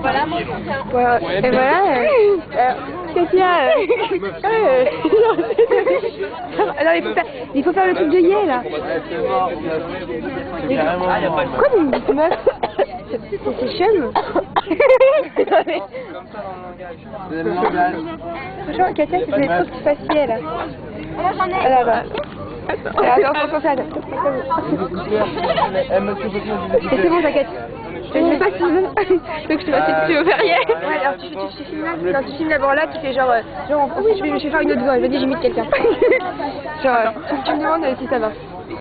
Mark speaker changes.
Speaker 1: Voilà, moi,
Speaker 2: Voilà. Et voilà, qu'est-ce qu'il y a alors, il faut faire le truc de Yé, là. Pourquoi vous me dites meuf? C'est chum. Franchement, Katia, c'est des trucs faciles, là.
Speaker 1: là, j'en ai.
Speaker 2: Là, bah. Attends, et c'est bon, t'inquiète. Je sais pas si tu veux. Donc je te passe, tu veux faire rien. Ouais, alors tu filmes là. Non, tu filmes d'abord là, tu fais genre oui, je vais faire une autre voix. Vas-y, j'imite quelqu'un. Genre, tu me demandes si ça va.